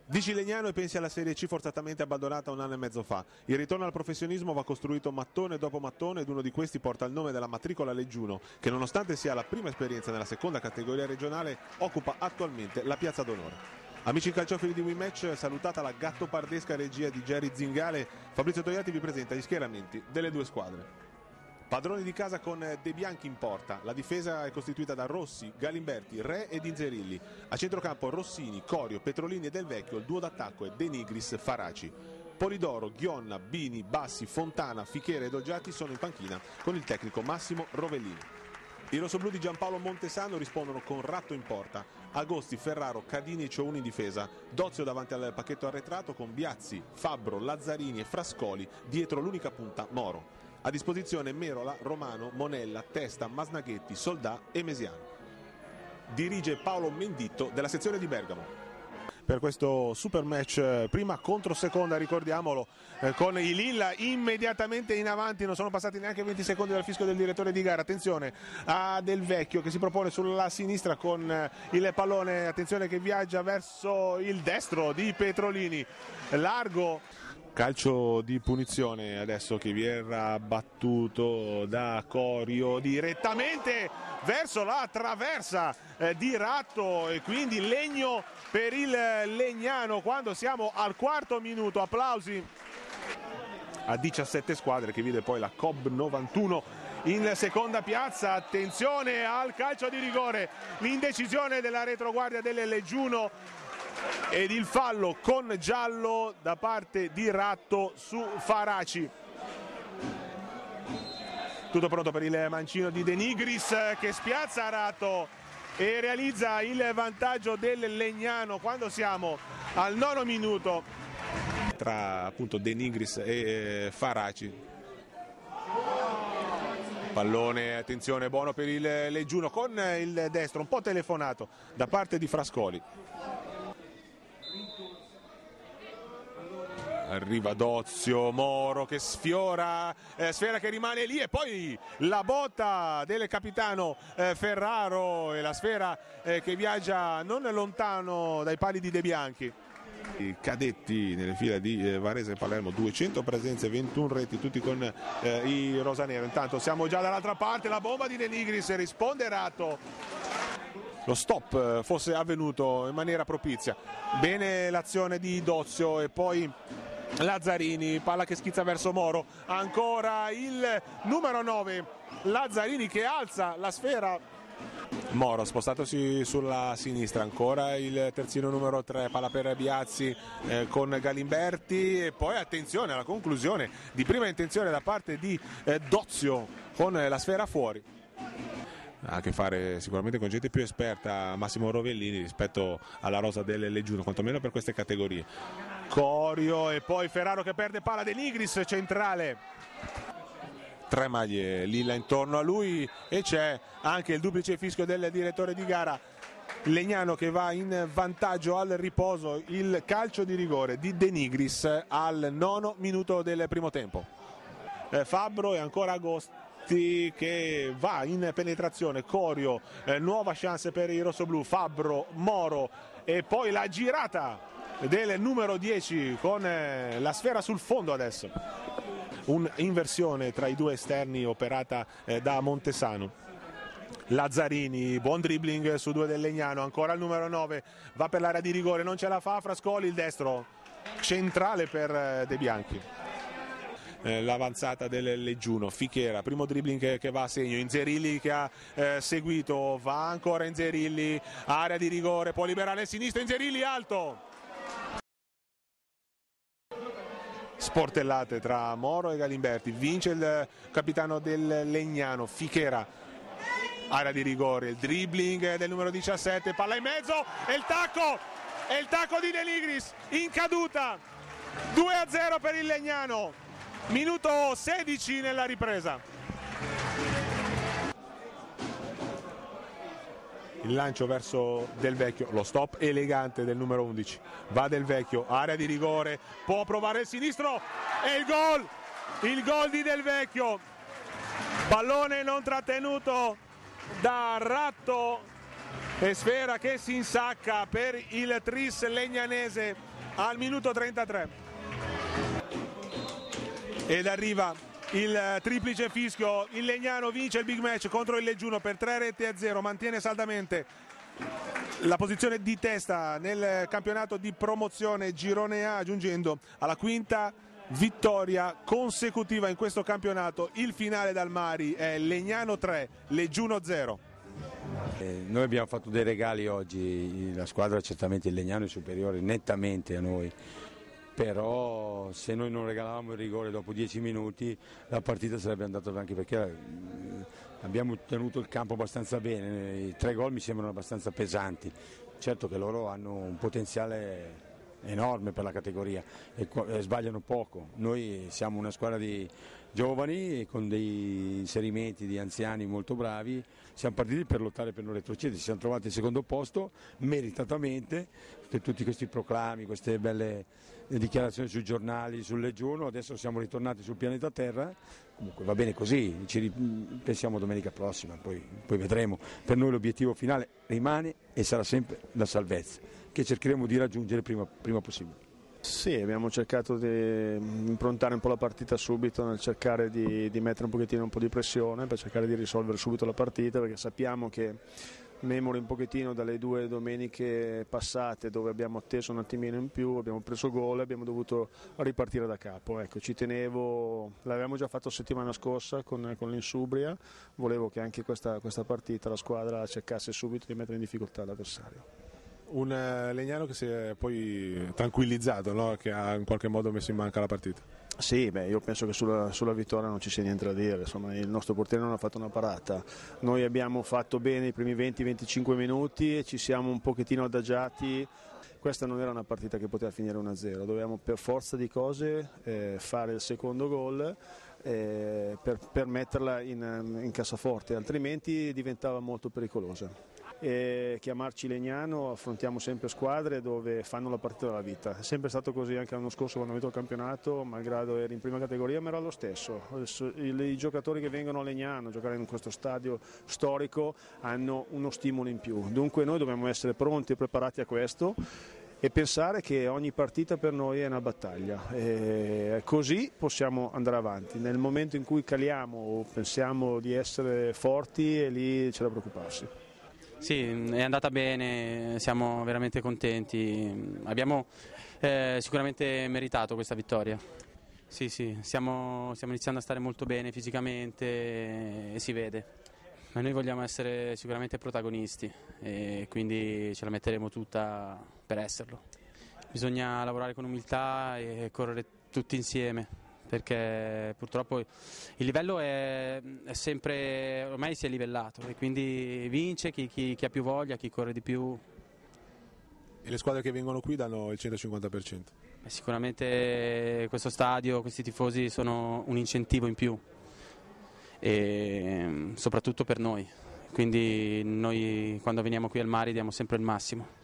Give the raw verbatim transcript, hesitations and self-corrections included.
Dici Legnano e pensi alla Serie C forzatamente abbandonata un anno e mezzo fa. Il ritorno al professionismo va costruito mattone dopo mattone ed uno di questi porta il nome della matricola Leggiuno, che nonostante sia la prima esperienza nella seconda categoria regionale, occupa attualmente la piazza d'onore. Amici calciofili di WeMatch, salutata la gattopardesca regia di Jerry Zingale, Fabrizio Togliatti vi presenta gli schieramenti delle due squadre. Padroni di casa con De Bianchi in porta, la difesa è costituita da Rossi, Galimberti, Re ed Inzerilli. A centrocampo Rossini, Corio, Petrolini e Del Vecchio, il duo d'attacco è De Nigris, Faraci. Polidoro, Ghionna, Bini, Bassi, Fontana, Fichera ed Olgiati sono in panchina con il tecnico Massimo Rovellini. I rossoblù di Giampaolo Montesano rispondono con Ratto in porta, Agosti, Ferraro, Cadini e Ciouni in difesa, Dozio davanti al pacchetto arretrato con Biazzi, Fabbro, Lazzarini e Frascoli, dietro l'unica punta Moro. A disposizione Merola, Romano, Monella, Testa, Masnaghetti, Soldà e Mesiano. Dirige Paolo Menditto della sezione di Bergamo. Per questo super match prima contro seconda, ricordiamolo, eh, con i Lilla immediatamente in avanti, non sono passati neanche venti secondi dal fischio del direttore di gara. Attenzione a Del Vecchio che si propone sulla sinistra con eh, il pallone, attenzione che viaggia verso il destro di Petrolini, largo. Calcio di punizione adesso che verrà battuto da Corio direttamente verso la traversa eh, di Ratto e quindi legno per il Legnano quando siamo al quarto minuto. Applausi a diciassette squadre che vede poi la C O B novantuno in seconda piazza. Attenzione al calcio di rigore, l'indecisione della retroguardia del Leggiuno ed il fallo con giallo da parte di Ratto su Faraci. Tutto pronto per il mancino di De Nigris che spiazza Ratto e realizza il vantaggio del Legnano quando siamo al nono minuto tra appunto De Nigris e Faraci. Pallone, attenzione, buono per il Leggiuno con il destro un po' telefonato da parte di Frascoli. Arriva Dozio, Moro che sfiora, eh, sfera che rimane lì e poi la botta del capitano eh, Ferraro e la sfera eh, che viaggia non lontano dai pali di De Bianchi. I cadetti nelle fila di eh, Varese e Palermo, duecento presenze, ventuno reti, tutti con eh, i rosanero. Intanto siamo già dall'altra parte, la bomba di De Nigris, risponde Ratto. Lo stop fosse avvenuto in maniera propizia. Bene l'azione di Dozio e poi Lazzarini, palla che schizza verso Moro, ancora il numero nove Lazzarini che alza la sfera. Moro spostatosi sulla sinistra, ancora il terzino numero tre, palla per Biazzi eh, con Galimberti e poi attenzione alla conclusione di prima intenzione da parte di eh, Dozio con la sfera fuori. Ha a che fare sicuramente con gente più esperta, Massimo Rovellini, rispetto alla rosa del Leggiuno, quantomeno per queste categorie. Corio e poi Ferraro che perde palla, De Nigris centrale. Tre maglie Lilla intorno a lui e c'è anche il duplice fischio del direttore di gara. Legnano che va in vantaggio al riposo, il calcio di rigore di De Nigris al nono minuto del primo tempo. Eh, Fabbro e ancora Agosti che va in penetrazione, Corio, eh, nuova chance per i rossoblù, Fabbro, Moro e poi la girata del numero dieci con eh, la sfera sul fondo adesso. Un'inversione tra i due esterni operata eh, da Montesano. Lazzarini, buon dribbling su due del Legnano, ancora il numero nove, va per l'area di rigore, non ce la fa, Frascoli, il destro centrale per eh, De Bianchi. L'avanzata del Leggiuno, Fichera, primo dribbling che, che va a segno, Inzerilli che ha eh, seguito, va ancora Inzerilli, area di rigore, può liberare il sinistro, Inzerilli alto. Sportellate tra Moro e Galimberti, vince il capitano del Legnano, Fichera, area di rigore, il dribbling del numero diciassette, palla in mezzo e il tacco, e il tacco di De Nigris in caduta, due a zero per il Legnano. Minuto sedici nella ripresa. Il lancio verso Del Vecchio, lo stop elegante del numero undici. Va Del Vecchio, area di rigore, può provare il sinistro e il gol! Il gol di Del Vecchio. Pallone non trattenuto da Ratto e sfera che si insacca per il tris legnanese. al minuto trentatré. Ed arriva il triplice fischio, il Legnano vince il big match contro il Leggiuno per tre reti a zero, mantiene saldamente la posizione di testa nel campionato di promozione girone A, giungendo alla quinta vittoria consecutiva in questo campionato. Il finale dal Mari è Legnano tre, Leggiuno zero. Eh, noi abbiamo fatto dei regali oggi, la squadra certamente il Legnano è superiore nettamente a noi, però se noi non regalavamo il rigore dopo dieci minuti la partita sarebbe andata anche perché eh, abbiamo tenuto il campo abbastanza bene, i tre gol mi sembrano abbastanza pesanti, certo che loro hanno un potenziale enorme per la categoria e, e sbagliano poco. Noi siamo una squadra di giovani con dei inserimenti di anziani molto bravi, siamo partiti per lottare per non retrocedere, ci siamo trovati al secondo posto meritatamente, per tutti questi proclami, queste belle dichiarazioni sui giornali, sul Leggiuno, adesso siamo ritornati sul pianeta Terra, comunque va bene così, ci pensiamo domenica prossima, poi, poi vedremo. Per noi l'obiettivo finale rimane e sarà sempre la salvezza, che cercheremo di raggiungere prima, prima possibile. Sì, abbiamo cercato di improntare un po' la partita subito nel cercare di, di mettere un pochettino un po' di pressione per cercare di risolvere subito la partita, perché sappiamo che memori un pochettino dalle due domeniche passate dove abbiamo atteso un attimino in più, abbiamo preso gol e abbiamo dovuto ripartire da capo. Ecco, ci tenevo, l'avevamo già fatto settimana scorsa con, con l'Insubria, volevo che anche questa, questa partita la squadra cercasse subito di mettere in difficoltà l'avversario. Un Legnano che si è poi tranquillizzato, no? Che ha in qualche modo messo in manca la partita. Sì, beh, io penso che sulla, sulla vittoria non ci sia niente da dire, insomma, il nostro portiere non ha fatto una parata, noi abbiamo fatto bene i primi venti venticinque minuti e ci siamo un pochettino adagiati. Questa non era una partita che poteva finire uno a zero, dovevamo per forza di cose eh, fare il secondo gol eh, per, per metterla in, in cassaforte, altrimenti diventava molto pericolosa. E chiamarci Legnano, affrontiamo sempre squadre dove fanno la partita della vita, è sempre stato così anche l'anno scorso quando ho vinto il campionato, malgrado eri in prima categoria, ma era lo stesso. I giocatori che vengono a Legnano a giocare in questo stadio storico hanno uno stimolo in più, dunque noi dobbiamo essere pronti e preparati a questo e pensare che ogni partita per noi è una battaglia, e così possiamo andare avanti. Nel momento in cui caliamo o pensiamo di essere forti, è lì c'è da preoccuparsi. Sì, è andata bene, siamo veramente contenti, abbiamo eh, sicuramente meritato questa vittoria. Sì, sì, stiamo, stiamo iniziando a stare molto bene fisicamente e si vede, ma noi vogliamo essere sicuramente protagonisti e quindi ce la metteremo tutta per esserlo. Bisogna lavorare con umiltà e correre tutti insieme, perché purtroppo il livello è, è sempre, ormai si è livellato e quindi vince chi, chi, chi ha più voglia, chi corre di più. E le squadre che vengono qui danno il centocinquanta per cento? Beh, sicuramente questo stadio, questi tifosi sono un incentivo in più, e soprattutto per noi, quindi noi quando veniamo qui al Mari diamo sempre il massimo.